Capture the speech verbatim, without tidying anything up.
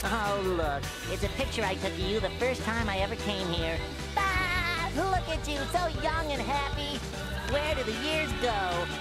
Oh, look. It's a picture I took of you the first time I ever came here. Ah, look at you, so young and happy. Where do the years go?